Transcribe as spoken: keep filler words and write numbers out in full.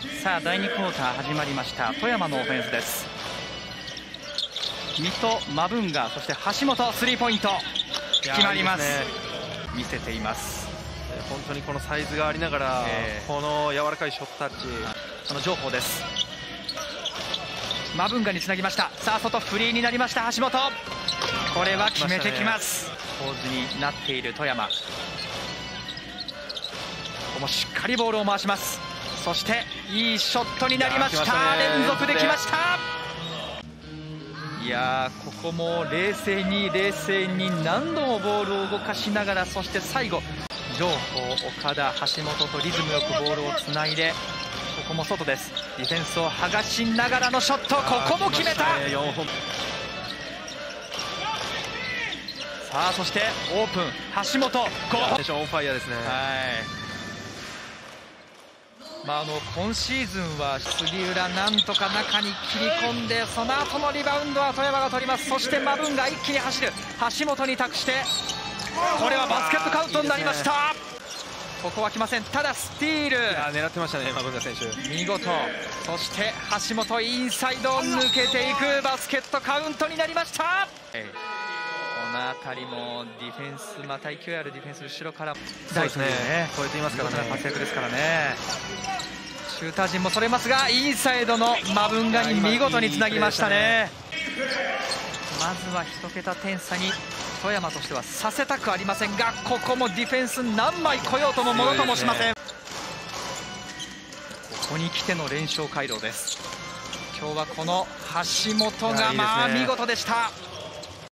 さあだいにクォーター始まりました。富山のオフェンスです。水戸、マブンガ、そして橋本、スリーポイント決まります。いいですね、見せています。 本当にこのサイズがありながら、えー、この柔らかいショットタッチ、 その情報です。マブンガにつなぎました。さあ外フリーになりました。橋本、これは決めてきます。構図になっている富山、ここもしっかりボールを回します。そしていいショットになりました。連続できました。いやー、ここも冷静に冷静に何度もボールを動かしながら、そして最後情報、岡田、橋本とリズムよくボールをつないで、ここも外です。ディフェンスを剥がしながらのショット、ここも決めた。さあそしてオープン、橋本、 オンファイヤーですね。はい、 まあ、あの今シーズンは杉浦なんとか中に切り込んで、その後のリバウンドは富山が取ります。そしてマブンが一気に走る、橋本に託して、これはバスケットカウントになりました。いいですね、ここは来ません。ただスティール、いや狙ってましたね、マブンガ選手、 見事。そして橋本インサイドを抜けていく、バスケットカウントになりました。この辺りもディフェンス、また勢いあるディフェンス、後ろからそうですね、超えていますからね、 活躍ですからね。シューター陣もそれますが、インサイドのマブンガに見事につなぎましたね。まずは一桁点差に富山としてはさせたくありませんが、ここもディフェンス何枚来ようともものともしません。ここに来ての連勝回廊です。今日はこの橋本がまあ見事でした。